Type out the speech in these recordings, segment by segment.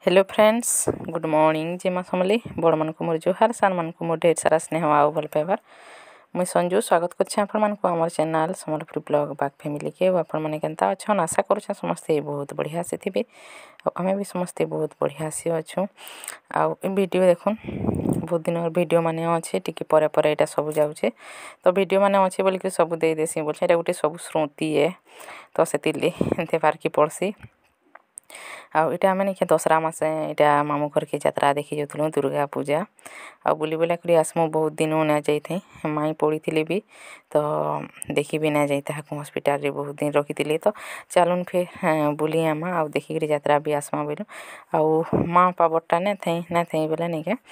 Hello friends good morning जेमा समली बड़ मन को मोर जुहार सान मन को मोर ढेर सारा स्नेह आउ भल पाइबार मुई संजू स्वागत करछे आपण मन को हमर चैनल समलपुरी ब्लॉग बाग फैमिली के आपण माने केनता अछन आशा करूछे समस्ते बहुत बढ़िया से थिबे हमें भी समस्ते बहुत बढ़िया से अछु आ वीडियो देखुन बहुत दिन वीडियो माने अच्छे टिके परे परे एटा सब जाउछे तो वीडियो माने अच्छे बोल के सब दे देसी बोल एटा गुटे सब स्मृति है तो सेतिले एते बार की पड़सी आटा आम निके दशरा मसे यहाँ मामू घर के यात्रा देखी जाऊँ दुर्गा पूजा आ बुली बुला कर आसमु बहुत दिन ना जाई माई पड़ी थी भी तो देखी भी ना जाता हॉस्पिटल रे बहुत दिन रखी थी तो चलुन फिर बुली आमा आ देखिक यात्रा भी आसमा बोलू आ माँ बापा बट्टा ना थी बोले नहीं के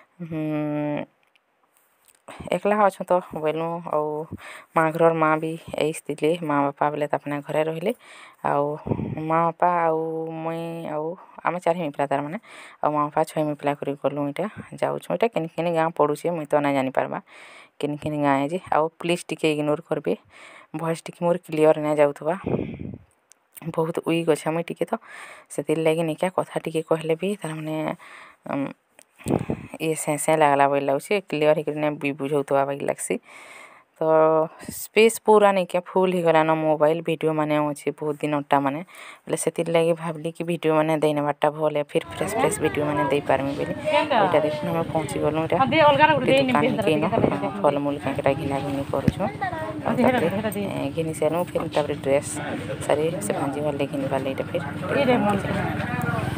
एकला अच्छु तो बोलूँ आउ माँ घर माँ भी आईले माँ बापा बोले अपना घरे रहिले आउ माँ बापा आउ मुई आउ आम चारि पिला तार माने आ माँ बापा छः पिला कर गलु यहाँ जाऊँ यहाँ केन केन गाँ पड़ुचे मुई तो ना जानी पार्बा केन केन गाँ जे आउ प्लीज टिके इग्नोर करबे वॉइस टिके मोर क्लियर ना जाउथबा बहुत वीक अच्छे मुई टिके तो से लगे नहीं क्या कथा टिके कहले भी तार माने ये से लगला बोल लगे क्लीयर होकर भी बुझौथबा बाकी लगसी तो स्पेस पूरा नहीं क्या फुल ही गलान मोबाइल वीडियो माने अच्छे बहुत दिन अट्टा माने बोले से लगे भावली कि वीडियो माने देने बाटा भल है फिर फ्रेश फ्रेश वीडियो माने दे पारमी बोली यहाँ देखुन हम पहुँची गलु दुकान के फलमूल क्या घिना घिनी कर घिनी सारू फिर ड्रेस सारी से भांजी वाले घिन वाले फिर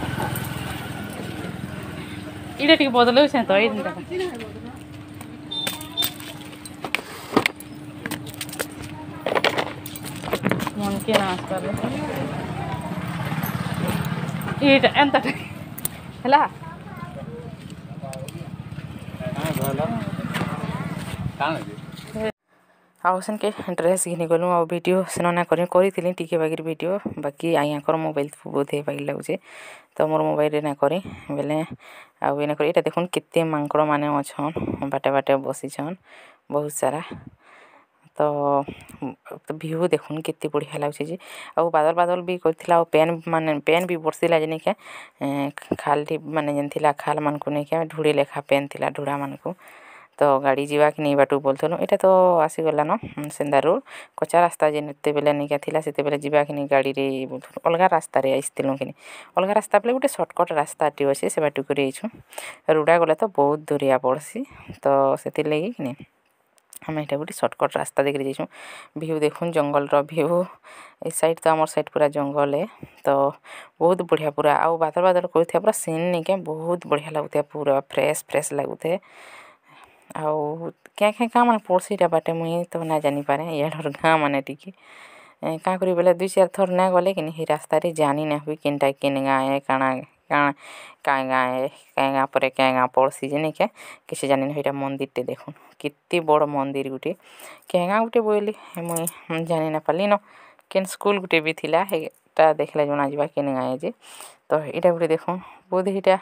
इधर ठीक बदलो से तो मन के नाश कर इट एंत हला आउसन के ड्रेस घिनी गलु आ वीडियो सेना करी टिके बागिर वीडियो बाकी आइयाकर मोबाइल बहुत है बागी लगे तो मोर मोबाइल ना करी बेले आउ एना कर यहाँ देखुन केते मांकड़ माने अच्छन बाटे बाटे बसीछन बहुत सारा तो व्यू देखुन केते बढ़िया लगे जे आ बादल बादल भी करथिला पेन भी बरसिला जे निके खाल माने जेनथिला खाल मन को नहीं क्या ढुड़ी लेखा पेन थिला ढुड़ा मन को तो गाड़ी जीवा कि नहीं बाटू बोलथलो एटा तो आसीगला न सेंदा रोड कच्चा रास्ता जेते बेले नहीं क्या से बेले जीवा कि नहीं गाड़ी रे बोलथलो अलग रास्ता रे आइसथिलु कि अलग रास्ता बेले गोटे सर्टकट रास्ता टी अच्छे से बाटू कर रुड़ा गले तो बहुत दूरिया पड़सी तो से लगे कि नहीं आम यहाँ गोटे सर्टकट रास्ता देखिए जाइछुँ व्यू देखुन जंगल व्यू इस साइड तो आम साइड पूरा जंगल है तो बहुत बढ़िया पूरा आउ बादल बादल कर पूरा सीन नहीं क्या बहुत बढ़िया लगुता पूरा फ्रेश फ्रेश लगुता आउ क्या क्या गाँ मैंने पड़ोसी बाटे मुई तो ना जानी पारे यार गाँ मैंने टिके क्या करी बोले 2-4 थर ना गले कि नहीं रास्ता रे जानी ना हुई किनटा किन गाँ है काଣା गाँ गाँ है क्या गाँ पर क्या गाँ पड़ोसी जे नहीं क्या किसी जानी ना मंदिर टे देखुन कितने बड़ मंदिर गुटे क्या गाँ गुटे बोली मुई जानी ना पाली न केन स्कूल गुटे भी थिला हेटा देखले जना जीवा केन गाँ जे तो यहाँ गुटे देखुन बोध यहाँ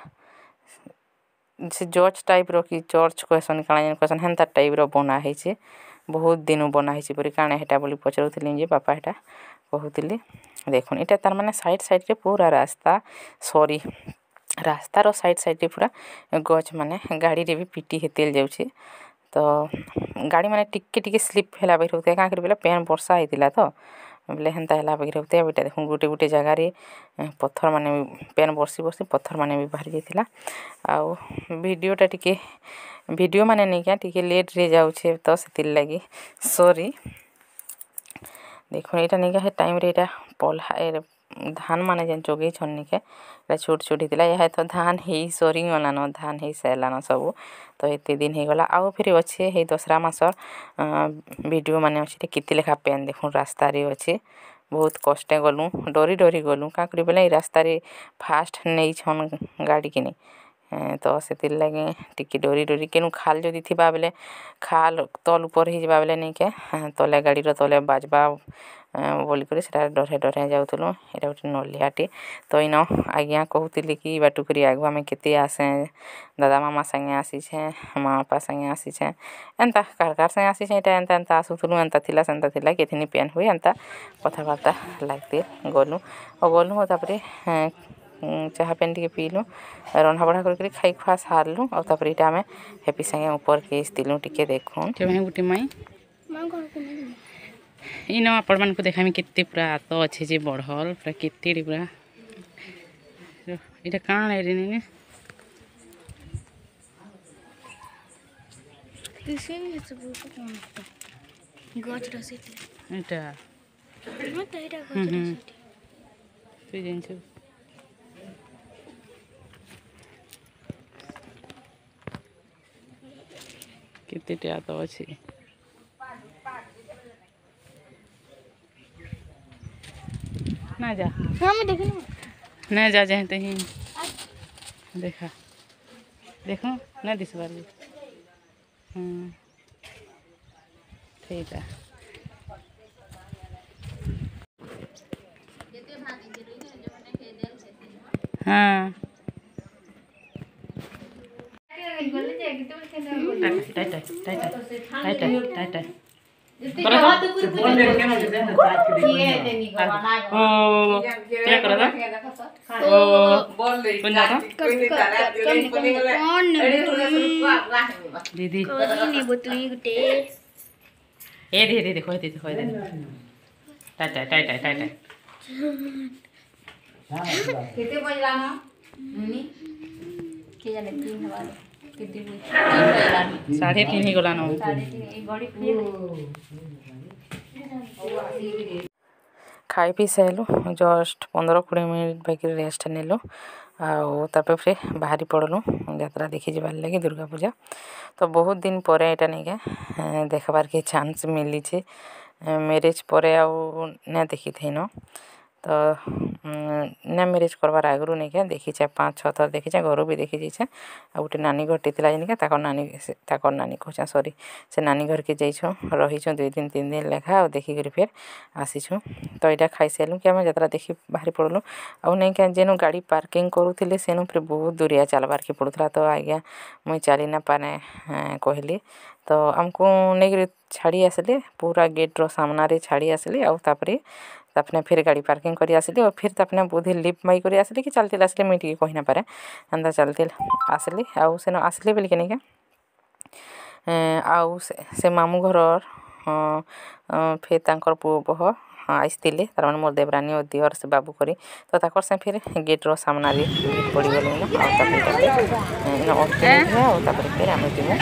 से जज टाइप रो कि चर्च कहसन काଣା कहसन हेन्ता टाइप रो बना है बहुत दिन बना है परी काଣା हेटा बोली पचरुथिली जे बापा हेटा कहूतिले देखुन एटा तार माने साइड साइड रे पूरा रास्ता सॉरी रास्ता रो साइड साइड रे पूरा गच माने गाड़ी रे भी पिटी हेतेल जाउछे तो गाड़ी माने टिके टिके स्लिप हेला बहि होते का कर बेला पेन वर्षा हेतिला तो बोले हेन्ता हेला बहि होते बेटा देखुन गोटे गोटे जगह रे पत्थर माने पेन बरसी बरसी पत्थर माने भी बाहर जाइतिला आउ वीडियोटा टिके वीडियो माने नहीं क्या टिके लेट रे जाउछे तो सेति लगी सॉरी देखुन एटा नहीं क्या टाइम रे एटा पल्हा धान माने जेन जोगे छन नहीं क्या छोट छोट हितिला यह तो धान ही सरी गलान धान ही सारान सब तो एते दिन हो गला आउ फिर अच्छे हे दसरा मासर वीडियो माने अच्छे केते लेखा पेन देखुन रास्ता रे अच्छे बहुत कष्टे गलु डरी डरी गलु का करी बोले रास्ता रे फास्ट नहीं छन गाड़ी किनी तो से लगे टिके डरी डरी केनु खाल जदि थी बेले खाल तल ऊपर ही जा बेले नहीं क्या तले गाड़ी तले बाजबा बोलिक डरे डरे जाऊलु यहाँ गोटे नलियाटे तो इन आज्ञा कहूली कि बाटुक आगु आम के आसे दादा मामा संगे आसीछे माँ बापा संगे आसीछे एंता कार कार संगे आसीछे यहाँ एंता एंता आसुलु एंता थिला सेंता थिला केथिनी पेन हुए एंता कथबार्ता लगते गलु और गलु तापर चाहा पेन टे पीलु रंधा बढ़ा करके खाई खुआ सारूँ आउे इटा आम हेपी सागे ऊपर के आसलु टे देखुन गोटे माई इन आपण मान को देखा केते पूरा हाथ अच्छे जे बढ़ल पूरा केते पूरा इटा काण है ने इटा तु जिनछु केते हाथ अच्छे ना जा ना जा जाए तो ही देखा देखो ना दिस बार ठीक है हाँ दीदी ए दीदी देखो दीदी खोई दे टाटा टाटा टाटा कितने बजला ना मुनी के जाने 3 हवा कितने बजला 3:30 ही गला ना 3:30 घड़ी खाई पी सारू जस्ट 15-20 मिनट बाकी रेस्ट नेलु आपर फिर बाहरी पड़लु यात्रा देखी जबार लगे दुर्गा पूजा तो बहुत दिन पर यहाँ नहीं क्या देखबार के चांस मिली मैरिज पर ना देखी थी न तो ना मैरिज करवार आगु नहीं क्या देखीचे 5-6 थर देखीचे घर भी देखी जाइए आ गोटे नानी घरटी थी जानिका ताकर नानी कहचा सॉरी से नानी घर के जाइछुँ रहीछुँ 2 दिन 3 दिन लेखा देखिक फिर आसीछुँ तो यहाँ खाई सारूँ कि आम यात्रा देखी बाहरी पड़लु आउ नहीं क्या जेनु गाड़ी पार्किंग करूँ सेनु फिर बहुत दूरिया चलबार के पड़ूला तो आज्ञा मुई चली ना पाने कहली तो आमको नहीं छाड़ी आसली पूरा गेट रो सामने छाड़ी आसली आने फिर गाड़ी पार्किंग कर आसली और फिर तपने बुद्धि लिफ्ट माई कर आसली कि चलते आसली मुझे टी कही ना पारे एंता चलते आसली आउ से आसली बोलिके नहीं क्या आउ से मामू घर फिर तांकर पुओ बह आसते तार मैंने मोर देवरानी और दिवर से बाबू करी तो ताकर से फिर गेट रो सामने पड़ गलु फिर आम जीवु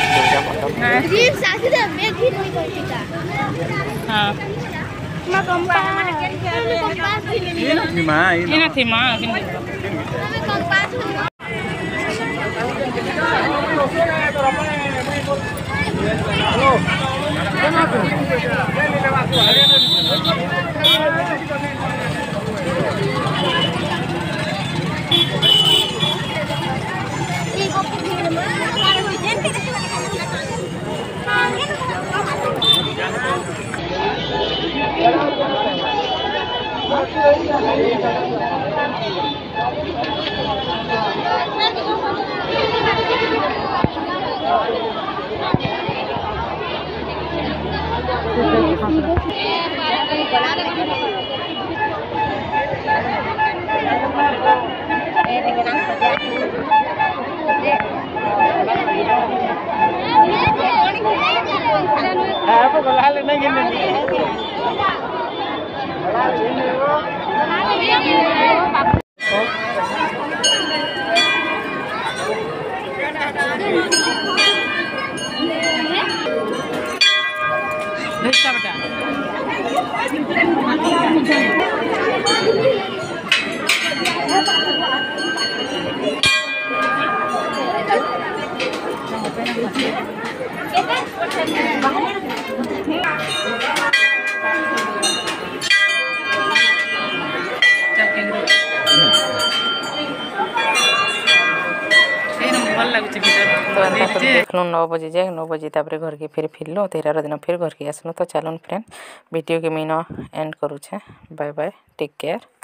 देखलु 9 बजे जाए 9 बजे तापर घर के फिर फिरलु 13 दिन फिर घर के आसलु तो चलन फ्रेंड वीडियो के मीन एंड करूछे बाय बाय टेक केयर।